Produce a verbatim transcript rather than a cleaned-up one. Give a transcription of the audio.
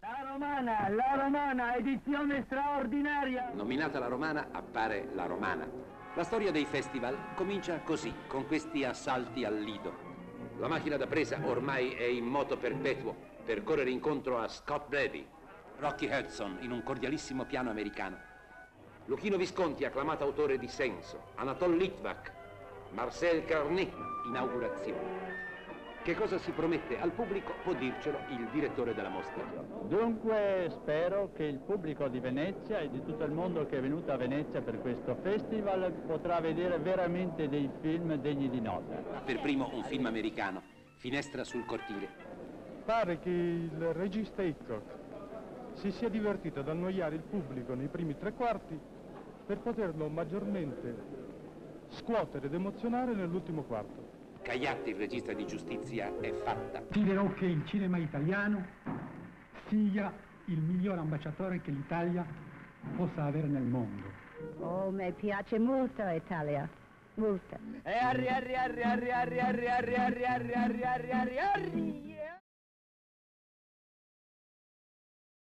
La Romana, la Romana, edizione straordinaria! Nominata La Romana, appare La Romana. La storia dei festival comincia così, con questi assalti al lido. La macchina da presa ormai è in moto perpetuo per correre incontro a Scott Brady, Rocky Hudson in un cordialissimo piano americano, Luchino Visconti, acclamato autore di Senso, Anatole Litvak, Marcel Carné, inaugurazione. Che cosa si promette al pubblico può dircelo il direttore della mostra. Dunque spero che il pubblico di Venezia e di tutto il mondo che è venuto a Venezia per questo festival potrà vedere veramente dei film degni di nota. Per primo un film americano, Finestra sul cortile. Pare che il regista Hitchcock si sia divertito ad annoiare il pubblico nei primi tre quarti per poterlo maggiormente scuotere ed emozionare nell'ultimo quarto. Cagliatti, il regista di Giustizia, è fatta. Dirò che il cinema italiano sia il miglior ambasciatore che l'Italia possa avere nel mondo. Oh, mi piace molto l'Italia, molto. E arri arri arri arri arri arri arri arri arri arri arri arri arri